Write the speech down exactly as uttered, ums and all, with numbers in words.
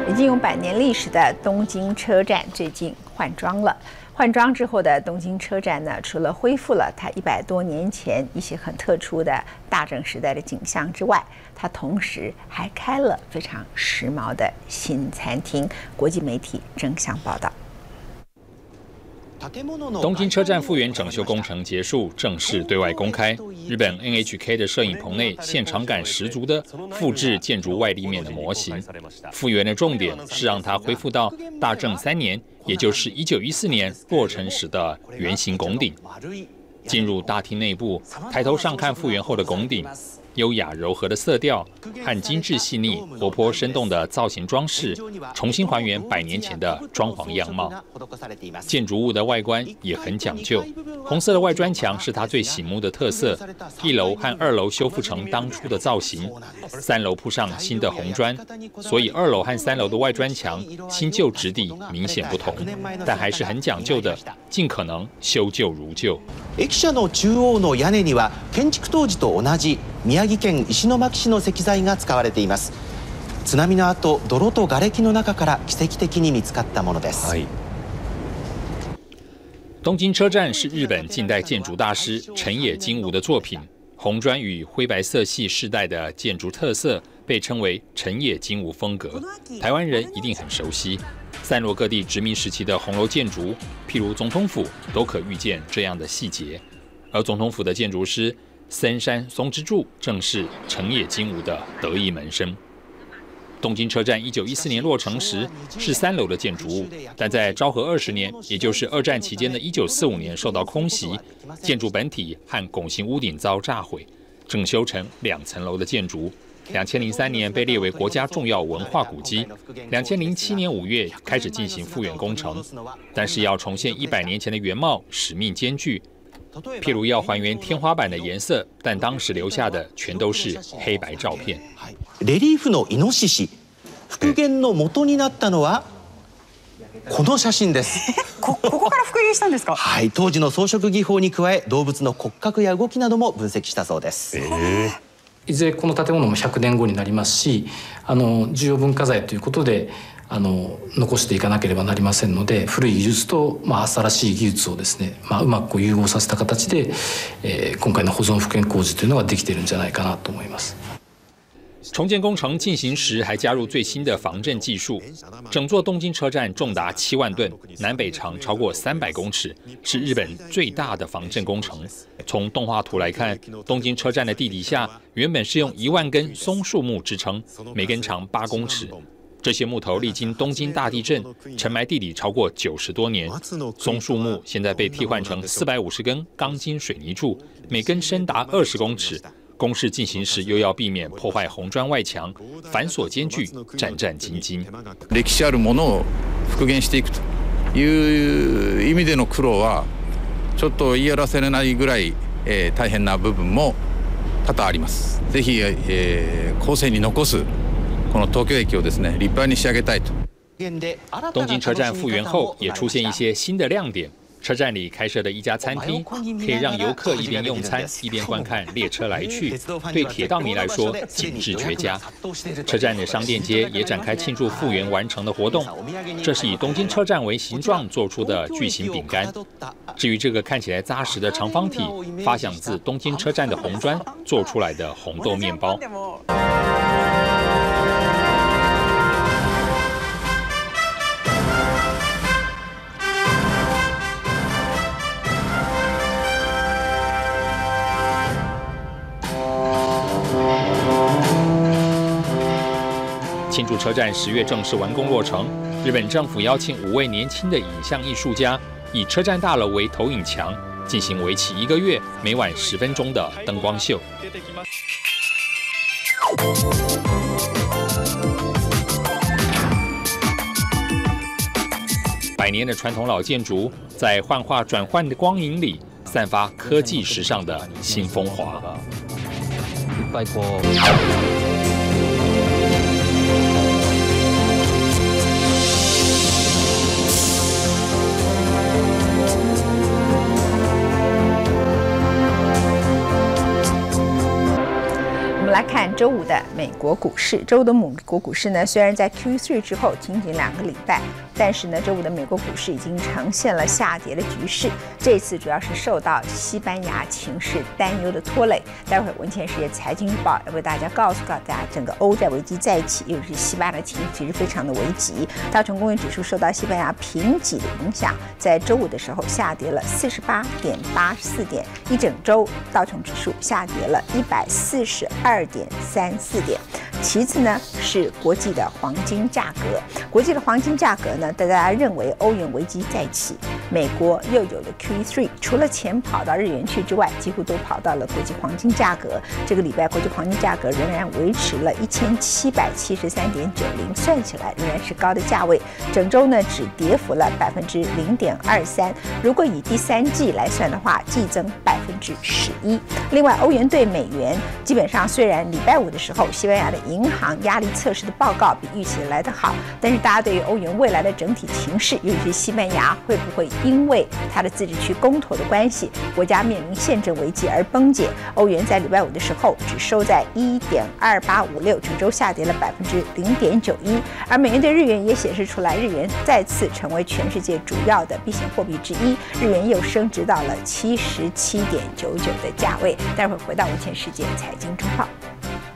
已经有百年历史的东京车站最近换装了。换装之后的东京车站呢，除了恢复了它一百多年前一些很特殊的大正时代的景象之外，它同时还开了非常时髦的新餐厅。国际媒体争相报道。 东京车站复原整修工程结束，正式对外公开。日本 N H K 的摄影棚内，现场感十足的复制建筑外立面的模型。复原的重点是让它恢复到大正三年，也就是一九一四年落成时的圆形拱顶。进入大厅内部，抬头上看复原后的拱顶。 优雅柔和的色调和精致细腻、活泼生动的造型装饰，重新还原百年前的装潢样貌。建筑物的外观也很讲究，红色的外砖墙是它最醒目的特色。一楼和二楼修复成当初的造型，三楼铺上新的红砖，所以二楼和三楼的外砖墙新旧质地明显不同，但还是很讲究的，尽可能修旧如旧。 駅舎の中央の屋根には建築当時と同じ宮城県石巻市の石材が使われています。津波の後、泥と瓦礫の中から奇跡的に見つかったものです。 东京车站是日本近代建筑大师成野金吾的作品，红砖与灰白色系世代的建筑特色被称为成野金吾风格，台湾人一定很熟悉。 散落各地殖民时期的红楼建筑，譬如总统府，都可遇见这样的细节。而总统府的建筑师森山松之助正是成野金吾的得意门生。东京车站一九一四年落成时是三楼的建筑物，但在昭和二十年，也就是二战期间的一九四五年受到空袭，建筑本体和拱形屋顶遭炸毁，整修成两层楼的建筑。 两千零三年被列为国家重要文化古迹，两千零七年五月开始进行复原工程，但是要重现一百年前的原貌，使命艰巨。譬如要还原天花板的颜色，但当时留下的全都是黑白照片。 レリーフのイノシシ、復元の元になったのはこの写真です。 こここから復元したんですか？ はい、当時の装飾技法に加え、動物の骨格や動きなども分析したそうです。えーいずれこの建物もひゃくねんごになりますし、あの重要文化財ということであの残していかなければなりませんので、古い技術と、まあ、新しい技術をですね、まあ、うまくこう融合させた形で、えー、今回の保存復元工事というのができているんじゃないかなと思います。 重建工程进行时，还加入最新的防震技术。整座东京车站重达七万吨，南北长超过三百公尺，是日本最大的防震工程。从动画图来看，东京车站的地底下原本是用一万根松树木支撑，每根长八公尺。这些木头历经东京大地震，沉埋地底超过九十多年。松树木现在被替换成四百五十根钢筋水泥柱，每根深达二十公尺。 工事进行时，又要避免破坏红砖外墙，繁琐艰巨，战战兢兢。 歴史あるものを復元していくという意味での苦労はちょっと言い表せないぐらい、えー、大変な部分も多々あります。ぜひ、えー、後世に残すこの東京駅をですね立派に仕上げたいと。 东京车站复原后，也出现一些新的亮点。 车站里开设的一家餐厅，可以让游客一边用餐一边观看列车来去，对铁道迷来说景致绝佳。车站的商店街也展开庆祝复原完成的活动，这是以东京车站为形状做出的巨型饼干。至于这个看起来扎实的长方体，发想自东京车站的红砖做出来的红豆面包。 庆祝车站十月正式完工落成，日本政府邀请五位年轻的影像艺术家，以车站大楼为投影墙，进行为期一个月、每晚十分钟的灯光秀。百年的传统老建筑，在幻化转换的光影里，散发科技时尚的新风华。 我们来看周五的美国股市。周五的美国股市呢，虽然在 Q 三 之后仅仅两个礼拜，但是呢，周五的美国股市已经呈现了下跌的局势。这次主要是受到西班牙情势担忧的拖累。待会儿文茜世界财经日报要为大家告诉告诉大家，整个欧债危机再起，尤其是西班牙的情绪其实非常的危急。道琼工业指数受到西班牙评级的影响，在周五的时候下跌了四十八点八四点，一整周道琼指数下跌了一百四十二点三四点。其次呢是国际的黄金价格，国际的黄金价格呢，大家认为欧元危机再起，美国又有了 Q 三，除了钱跑到日元去之外，几乎都跑到了国际黄金价格。这个礼拜国际黄金价格仍然维持了一千七百七十三点九零，算起来仍然是高的价位。整周呢只跌幅了百分之零点二三，如果以第三季来算的话，季增百分之十一。另外，欧元对美元基本上虽然礼拜五的时候，西班牙的银行压力测试的报告比预期的来得好，但是大家对于欧元未来的整体情势，尤其是西班牙会不会因为它的自治区公投的关系，国家面临宪政危机而崩解？欧元在礼拜五的时候只收在一点二八五六，整周下跌了百分之零点九一。而美元对日元也显示出来，日元再次成为全世界主要的避险货币之一，日元又升值到了七十七点九九的价位。待会儿回到文茜世界财经周报。